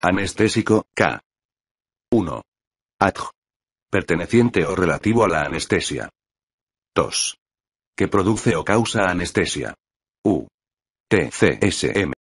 Anestésico, K. 1. Adj. Perteneciente o relativo a la anestesia. 2. Que produce o causa anestesia. U. TCSM.